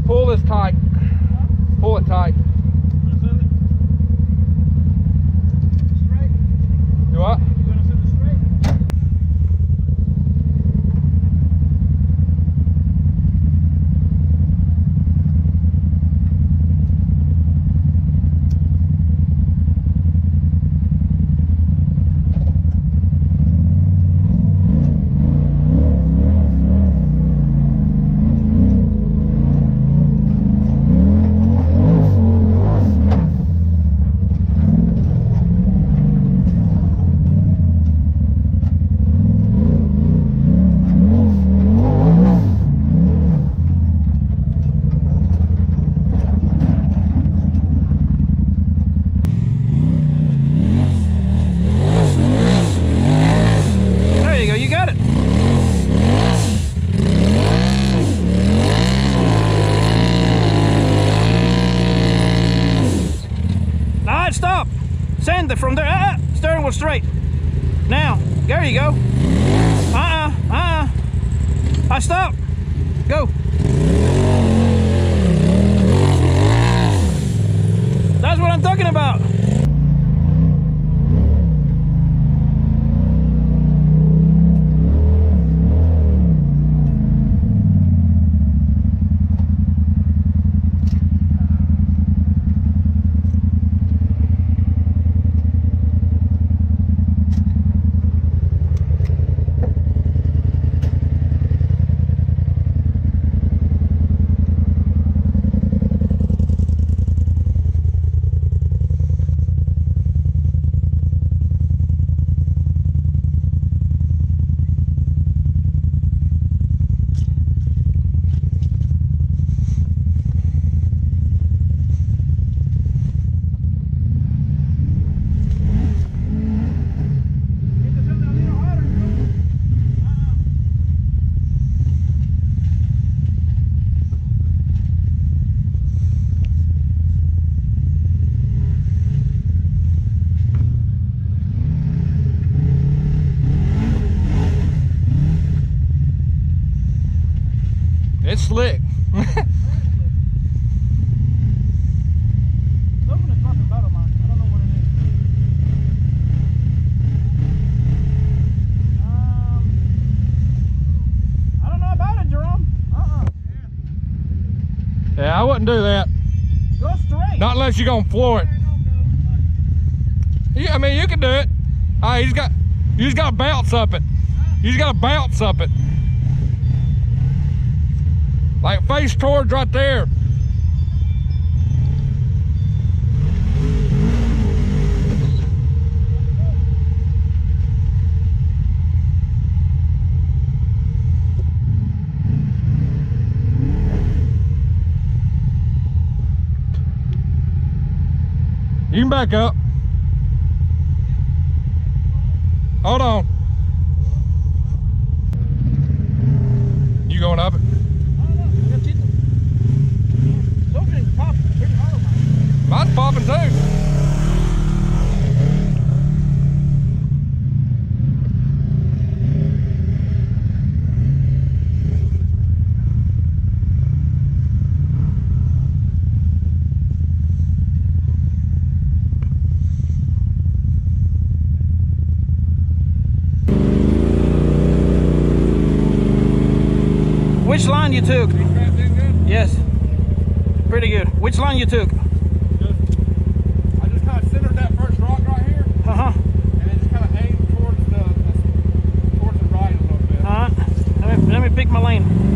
Pull this tight. Pull it tight. Straight. Do what? You gonna send it straight? Stop! Send it from there. Steering wheel straight. Now, there you go. Stop. Go. That's what I'm talking about. It's slick. Yeah, I wouldn't do that. Go straight. Not unless you're gonna floor it. Yeah, I mean, you can do it. You just got to bounce up it. You just got to bounce up it. Like face towards right there. You can back up. Hold on. You going up it? Mine's popping too. Which line you took? Yes. Pretty good. Which line you took? I just kind of centered that first rock right here. Uh-huh. And then just kind of aimed towards the right a little bit. Uh-huh. Let me pick my lane.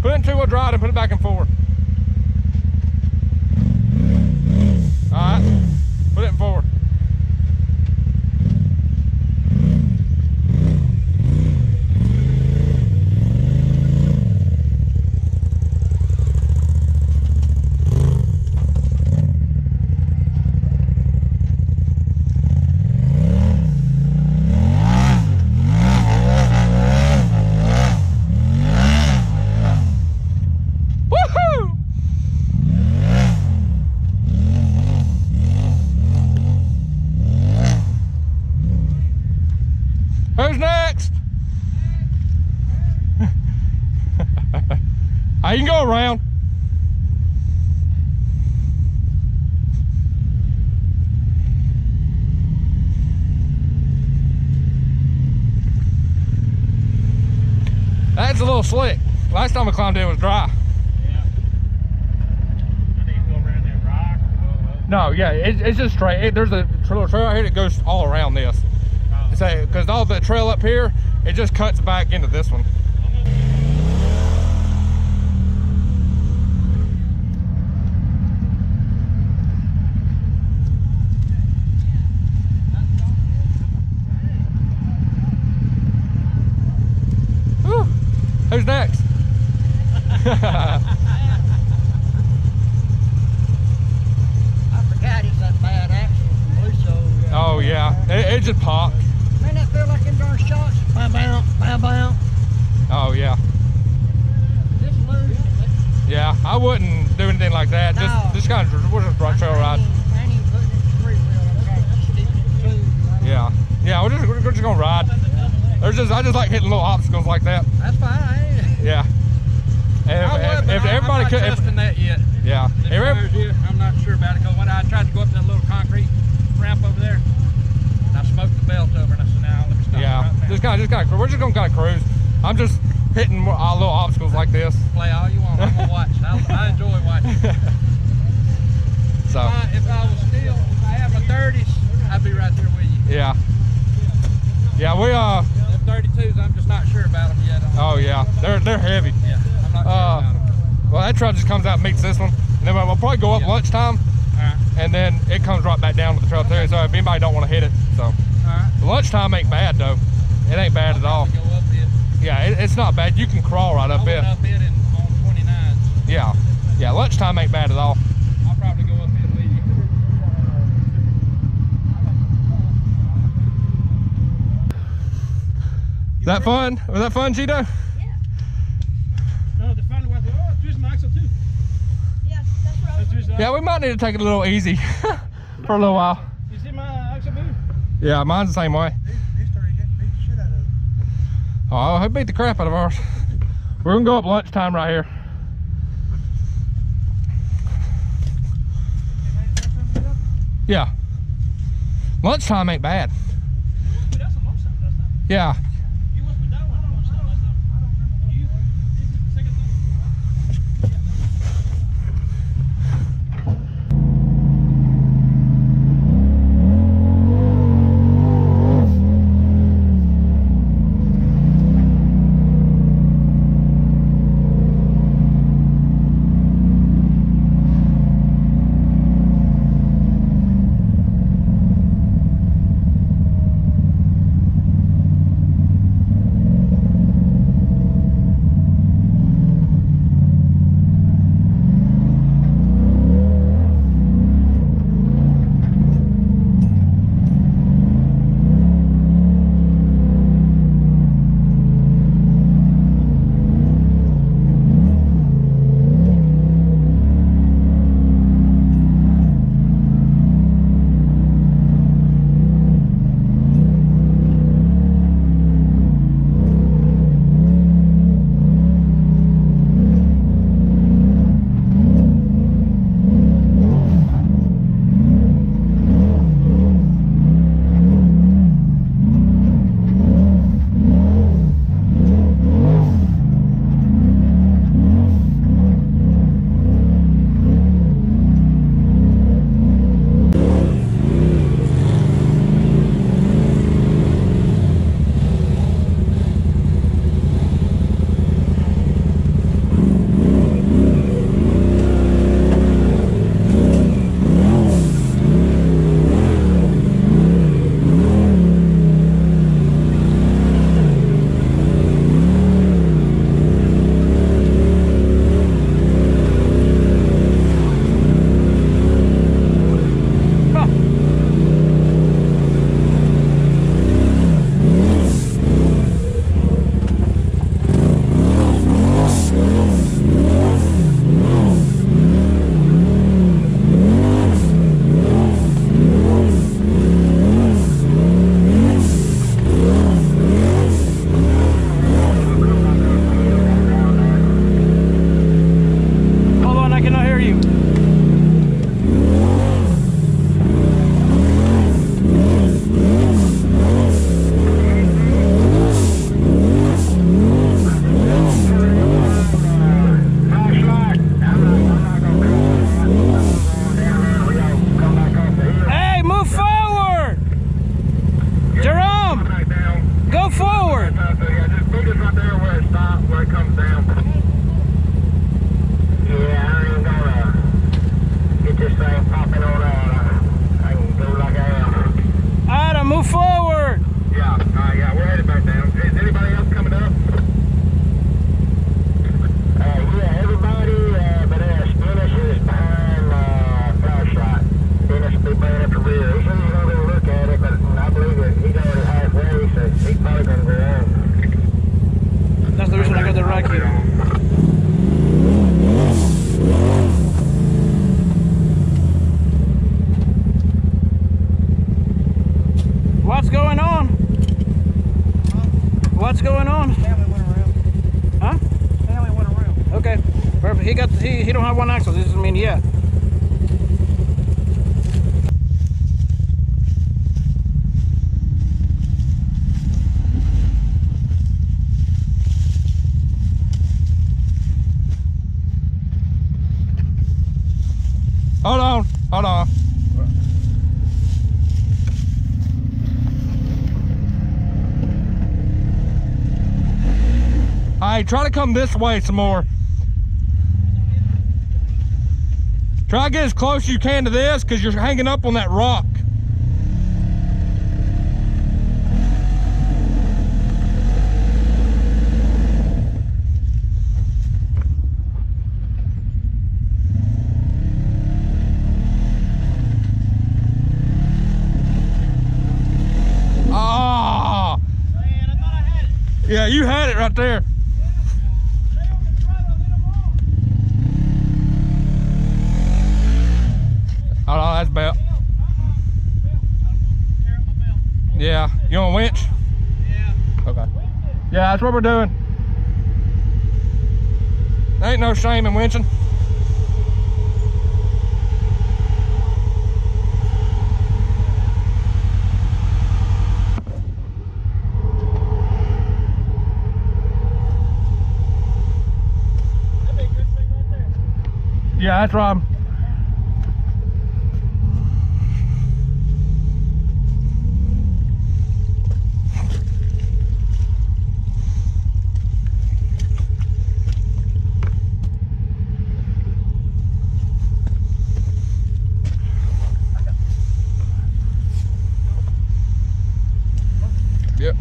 Put it in two-wheel drive and put it back and forth. All right, put it in forward. Who's next? You can go around. That's a little slick. Last time I climbed it was dry. Yeah. I need to go around that rock. No, yeah, it's just straight. There's a little trail out here that goes all around this. Say, because all the trail up here, it just cuts back into this one. Whew. Who's next? I forgot it's that bad axle from Blue Soul. Oh yeah, it just popped. Man, that feel like them darn shots. Bow, bow, bow, bow. Oh yeah. Just lose. Yeah, I wouldn't do anything like that. No. Just kind of, we're just trail ride. I ain't even putting it in three wheel. Okay, stick it to two. Yeah, yeah, we're just gonna ride. I just like hitting little obstacles like that. That's fine. Yeah. And if everybody could, testing that yet. yeah. I'm not sure about it because when I tried to go up that little concrete ramp over there, and I smoked the belt over, and I said, "Now let me stop." Yeah, right now. just kind of, we're just gonna kind of cruise. I'm just hitting more, little obstacles like this. Play all you want. I'm gonna watch. I enjoy watching. So. If I was still, if I had my 30s, I'd be right there with you. Yeah. Yeah, we Them 32s, I'm just not sure about them yet. Oh yeah, they're heavy. Yeah, I'm not sure about them. Well, that truck just comes out and meets this one, and then we'll probably go up lunchtime, Alright. and then it comes right back down to the trail too. So if anybody don't want to hit it, so Alright. lunchtime ain't bad though. It ain't bad at all. Go up it. Yeah, it's not bad. You can crawl right up I it. went up it on 29s. Yeah, yeah. Lunchtime ain't bad at all. I'll probably go up it with you. Is that fun? Was that fun, Cheeto? Yeah. No, the final one. Oh, twist my axle too. Yeah, that's what I was Twist the Yeah, we might need to take it a little easy for a little while. You see my axle move? Yeah, mine's the same way. These three getting beat the shit out of them. Oh, he beat the crap out of ours. We're gonna go up lunchtime right here. Yeah. Lunchtime ain't bad. That's a long time last time. Yeah. You must be that one last time. I don't remember. You? This is the second time. he don't have one axle. This is, I mean, yeah. Hold on, hold on. All right, try to come this way some more. Try to get as close as you can to this because you're hanging up on that rock. Ah! Man, I thought I had it. Yeah, you had it right there. Stay on the throttle, hit them wrong. Hold on, that's belt. Belt. I don't want to tear up my belt. Yeah, you want a winch? Yeah. Okay. Yeah, that's what we're doing. Ain't no shame in winching. That big good thing right there. Yeah, that's right. Yep.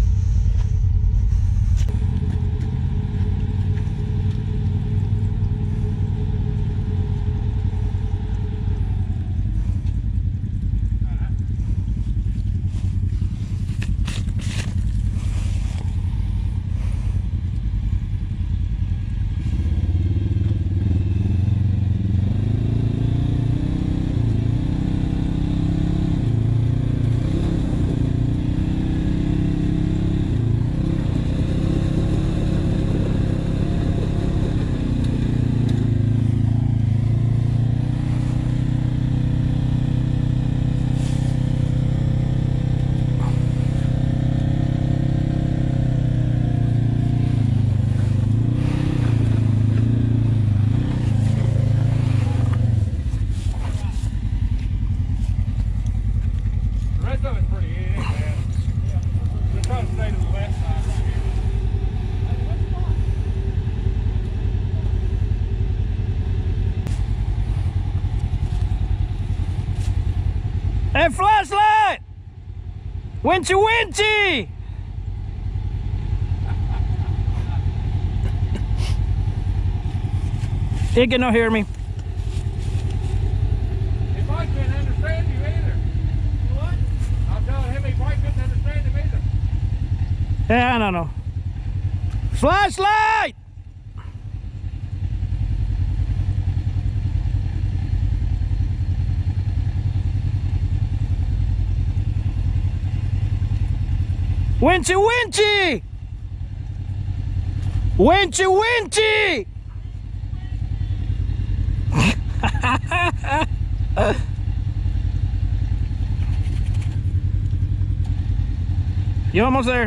The rest of it's pretty easy, man. Just try to stay to the west side right here. Hey, flashlight! Winchy, winchy! He can not hear me. He probably couldn't understand you either. What? I'm telling him he probably couldn't understand him either. Yeah, I don't know. Flashlight! Winchy, winchy! Winchy, winchy! You're almost there.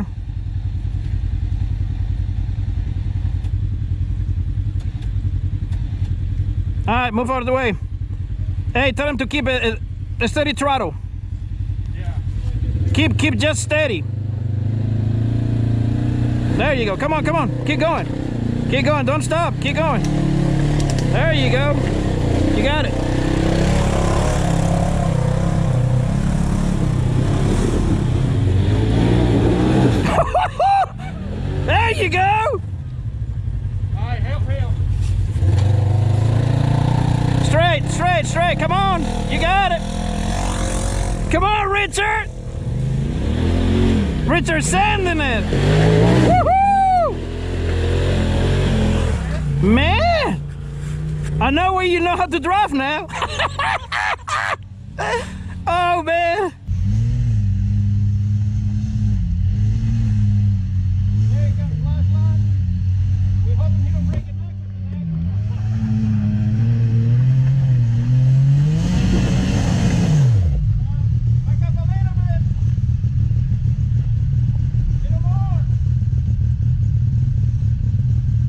All right, move out of the way. Hey, tell him to keep a steady throttle. Yeah. Keep just steady. There you go. Come on, come on. Keep going. Keep going. Don't stop. Keep going. There you go. You got it. There you go. All right, help him. Straight, straight, straight. Come on. You got it. Come on, Richard. Richard sanding it. Woohoo! Man, I know where you know how to drive now. Oh, man. There you got a flashlight. We hoping he don't break it next.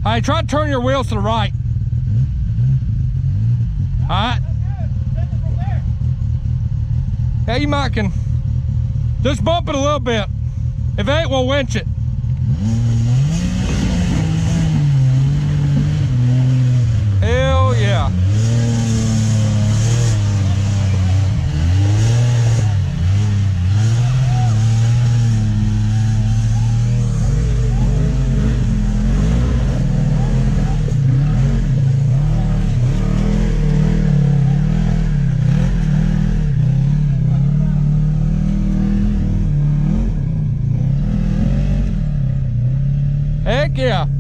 All right, try to turn your wheels to the right. All right. Yeah, you might can. Just bump it a little bit. If it ain't, we'll winch it. Hell yeah. Heck yeah.